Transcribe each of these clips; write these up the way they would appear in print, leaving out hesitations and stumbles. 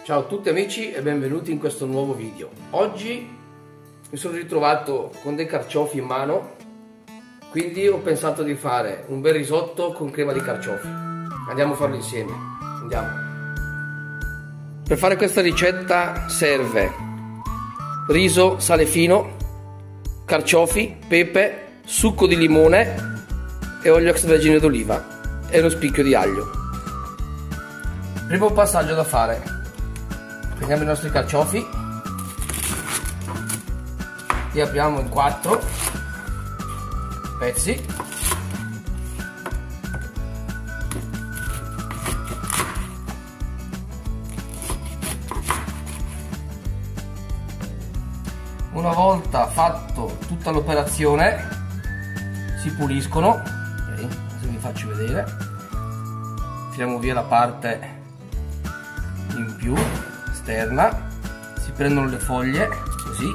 Ciao a tutti amici e benvenuti in questo nuovo video. Oggi mi sono ritrovato con dei carciofi in mano, quindi ho pensato di fare un bel risotto con crema di carciofi. Andiamo a farlo insieme, andiamo. Per fare questa ricetta serve riso, sale fino, carciofi, pepe, succo di limone e olio extravergine d'oliva e uno spicchio di aglio. Primo passaggio da fare: prendiamo i nostri carciofi, li apriamo in 4 pezzi, una volta fatto tutta l'operazione si puliscono. Ok, adesso vi faccio vedere. Tiriamo via la parte in più esterna, si prendono le foglie così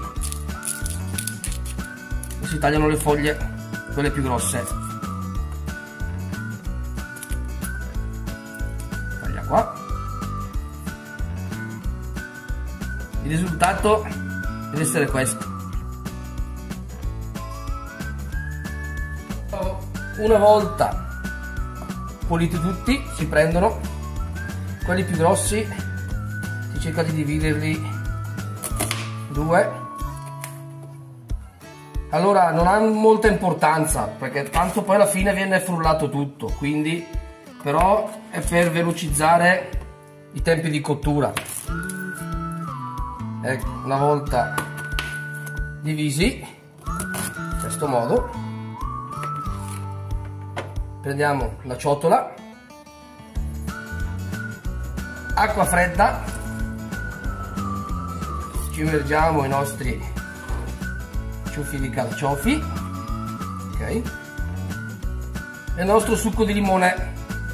e si tagliano le foglie, quelle più grosse. Taglia qua. Il risultato deve essere questo. Una volta puliti tutti, si prendono quelli più grossi, si cerca di dividerli 2. Allora non ha molta importanza perché tanto poi alla fine viene frullato tutto, quindi però è per velocizzare i tempi di cottura. Ecco, una volta divisi in questo modo, prendiamo la ciotola, acqua fredda, ci immergiamo i nostri ciuffi di carciofi, ok, e il nostro succo di limone.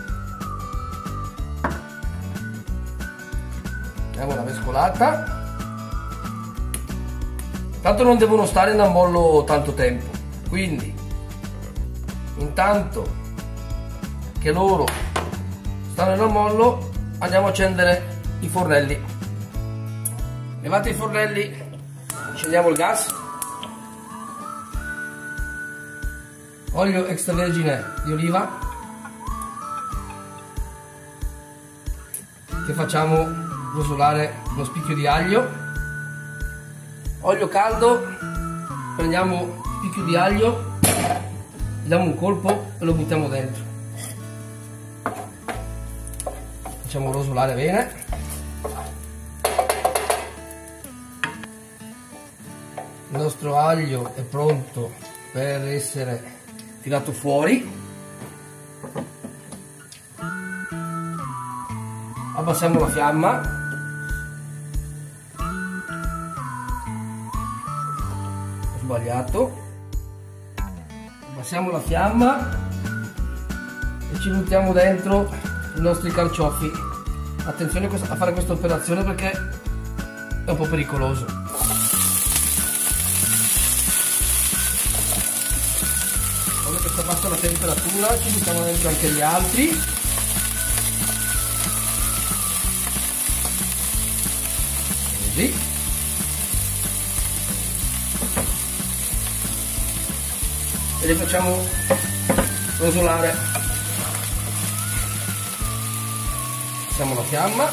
Diamo una mescolata. Tanto non devono stare in ammollo tanto tempo, quindi intanto che loro stanno in ammollo andiamo a accendere i fornelli. Levate i fornelli, accendiamo il gas, olio extravergine di oliva che facciamo rosolare uno spicchio di aglio. Olio caldo, prendiamo un spicchio di aglio, gli diamo un colpo e lo buttiamo dentro. Facciamo rosolare bene. Il nostro aglio è pronto per essere tirato fuori. Abbassiamo la fiamma. Sbagliato. Abbassiamo la fiamma e ci buttiamo dentro i nostri carciofi. Attenzione a fare questa operazione perché è un po' pericoloso. Quando che sta bassa la temperatura ci buttiamo dentro anche gli altri. Così. E li facciamo rosolare. Passiamo la fiamma.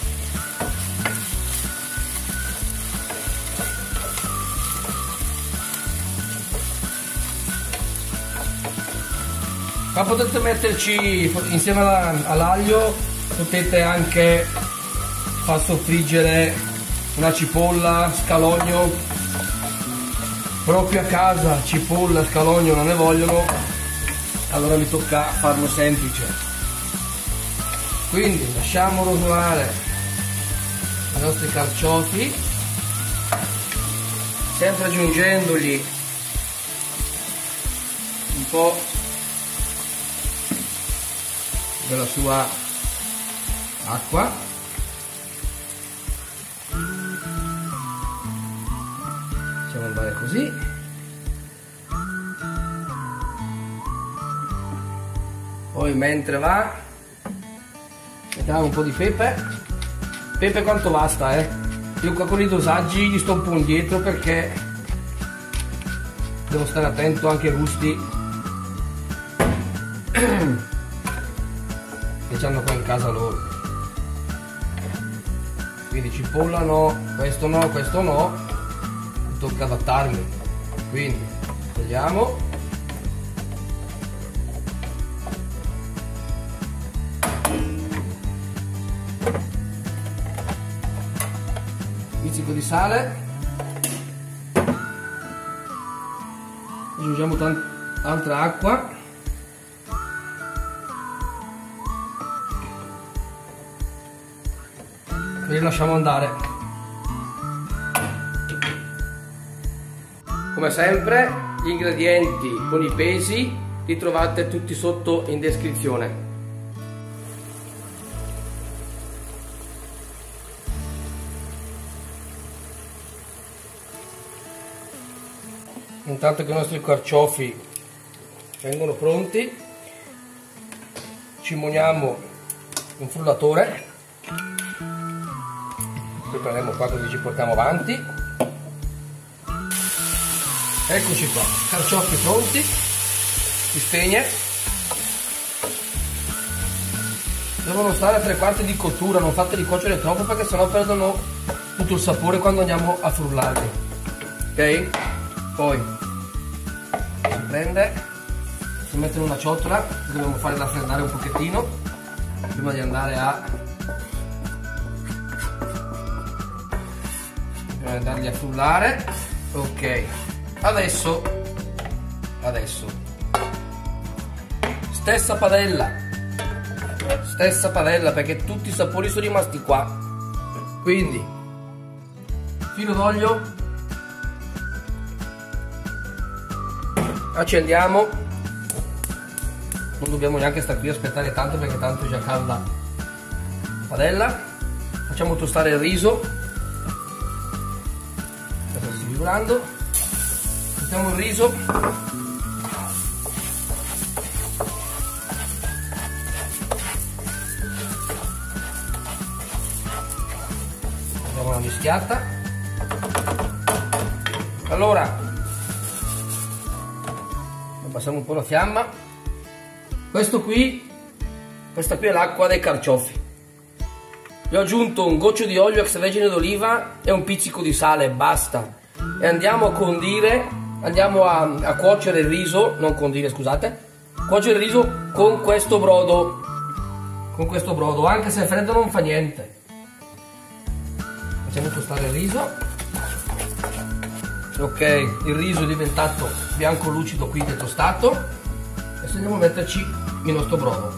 Ma potete metterci insieme all'aglio, potete anche far soffriggere una cipolla, scalogno. Proprio a casa cipolla, scalogno non ne vogliono, allora mi tocca farlo semplice. Quindi lasciamo rosolare i nostri carciofi, sempre aggiungendogli un po' della sua acqua. Facciamo andare così. Poi mentre va mettiamo un po' di pepe. pepe quanto basta, io qua con i dosaggi gli sto un po' indietro perché devo stare attento anche ai gusti che hanno qua in casa loro. Quindi cipolla no, questo no, tocca adattarmi. Quindi togliamo. Pizzico di sale, aggiungiamo altra acqua e lasciamo andare. Come sempre gli ingredienti con i pesi li trovate tutti sotto in descrizione. Intanto che i nostri carciofi vengono pronti, ci muniamo un frullatore, poi prendiamo qua così ci portiamo avanti. Eccoci qua, carciofi pronti, si spegne, devono stare a 3/4 di cottura, non fateli cuocere troppo perché sennò perdono tutto il sapore quando andiamo a frullarli, ok? Poi si prende, si mette in una ciotola, dobbiamo fare raffreddare un pochettino prima di andare a andarli a frullare. Ok, adesso stessa padella perché tutti i sapori sono rimasti qua, quindi filo d'olio, accendiamo, non dobbiamo neanche stare qui a aspettare tanto perché tanto è già calda la padella. Facciamo tostare il riso, sta sfigurando, mettiamo il riso, diamo una mischiata. Allora passiamo un po' la fiamma. Questa qui è l'acqua dei carciofi. Gli ho aggiunto un goccio di olio extravergine d'oliva e un pizzico di sale, basta. E andiamo a condire, andiamo a cuocere il riso, non condire, scusate, cuocere il riso con questo brodo, anche se è freddo non fa niente. Facciamo tostare il riso. Ok, il riso è diventato bianco lucido, quindi è tostato. Adesso andiamo a metterci il nostro brodo.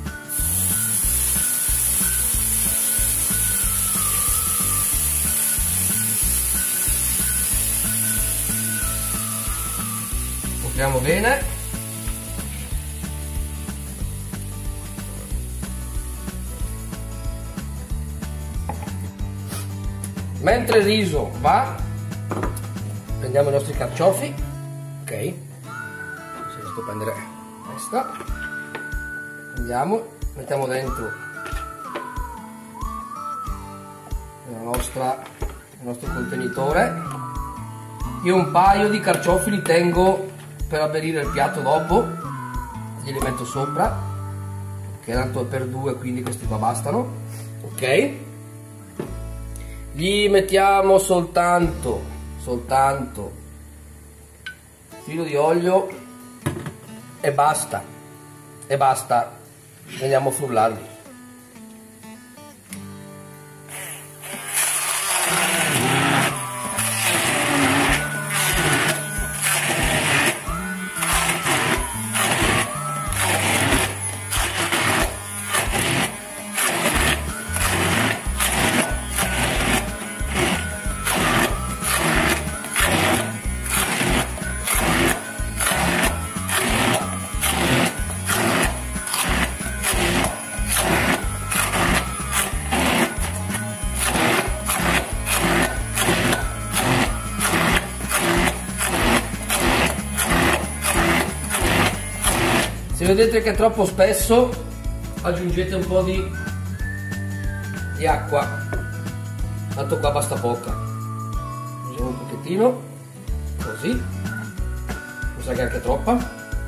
Copriamo bene. Mentre il riso va, prendiamo i nostri carciofi, ok, se riesco a prendere questa, andiamo, mettiamo dentro il nostro contenitore. Io un paio di carciofi li tengo per aderire il piatto dopo, glieli metto sopra, che tanto è per due, quindi questi qua bastano, ok. Gli mettiamo soltanto filo di olio e basta, andiamo a frullarli. Se vedete che è troppo spesso, aggiungete un po' di acqua, tanto qua basta poca. Usiamo un pochettino, così, mi sa che è anche troppa.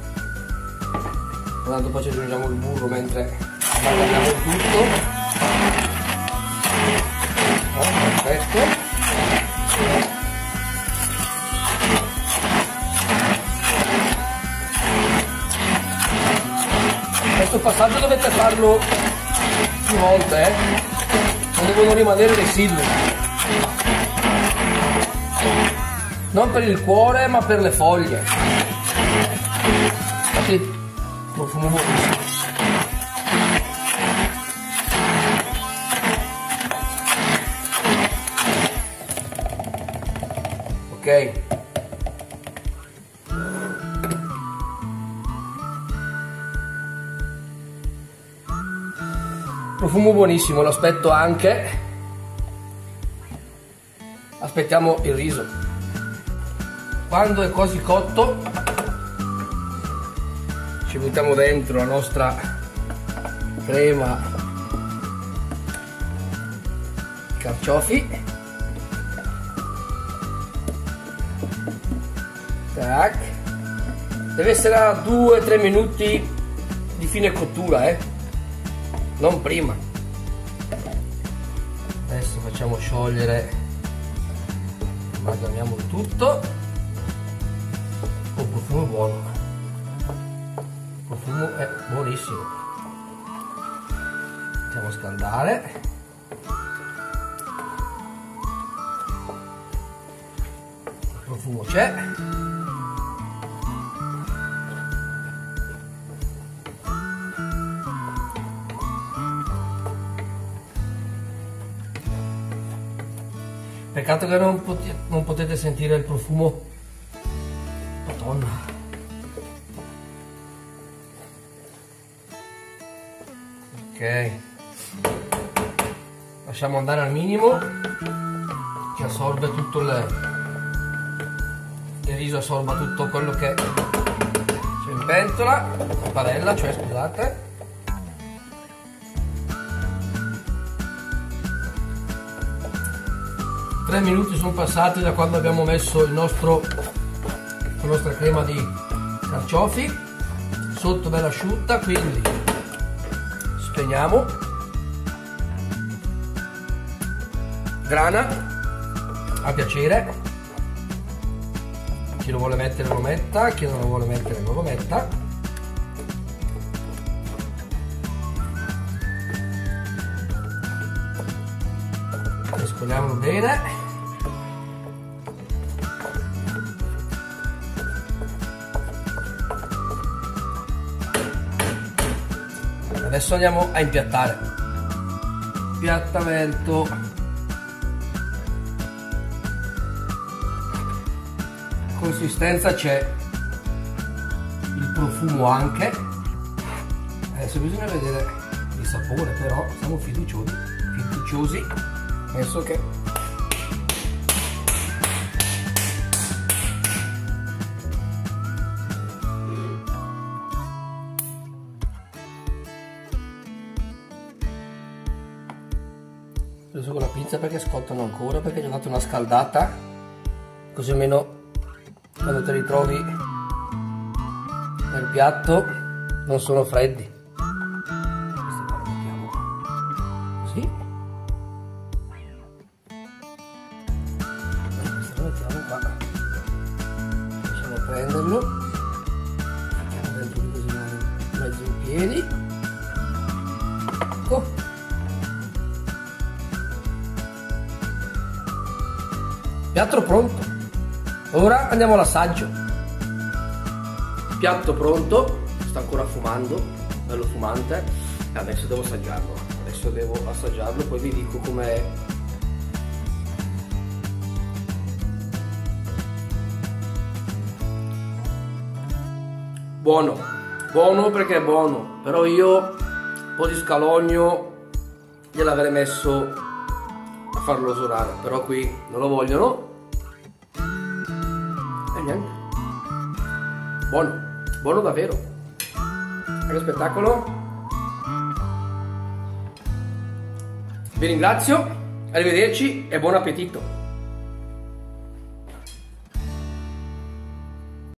Tanto poi ci aggiungiamo il burro mentre bagniamo il tutto. Perfetto. Questo passaggio dovete farlo più volte, non devono rimanere residui. Non per il cuore, ma per le foglie. Infatti, profumo buonissimo. Ok. Profumo buonissimo, lo aspetto anche. Aspettiamo il riso. Quando è quasi cotto ci buttiamo dentro la nostra crema di carciofi. Tac. Deve essere a 2-3 minuti di fine cottura, non prima. Adesso facciamo sciogliere, amalgamiamo il tutto. Un profumo buono, il profumo è buonissimo. Facciamo scaldare. Il profumo c'è. Peccato che non potete sentire il profumo. Madonna. Ok. Lasciamo andare al minimo, che assorbe tutto il riso, assorba tutto quello che c'è in pentola, in padella, cioè scusate. 3 minuti sono passati da quando abbiamo messo la nostra crema di carciofi, sotto bella asciutta, quindi spegniamo. Grana a piacere, chi lo vuole mettere lo metta, chi non lo vuole mettere non lo metta. Mescoliamolo bene. Adesso andiamo a impiattare. Impiattamento. Consistenza c'è, il profumo anche. Adesso bisogna vedere il sapore, però siamo fiduciosi. Penso che preso con la pinza perché scottano ancora, perché gli ho dato una scaldata, così almeno quando te li trovi nel piatto non sono freddi. Questi qua li mettiamo così. Questo lo mettiamo qua. Riusciamo a prenderlo. Mettiamo dentro così mezzo in piedi. Ecco. Piatto pronto. Ora andiamo all'assaggio. Piatto pronto, sta ancora fumando, bello fumante, e adesso devo assaggiarlo. Poi vi dico com'è. Buono perché è buono, però io un po' di scalogno gliel'avrei messo a farlo osorare, però qui non lo vogliono. E niente, buono davvero, che spettacolo. Vi ringrazio, Arrivederci e buon appetito!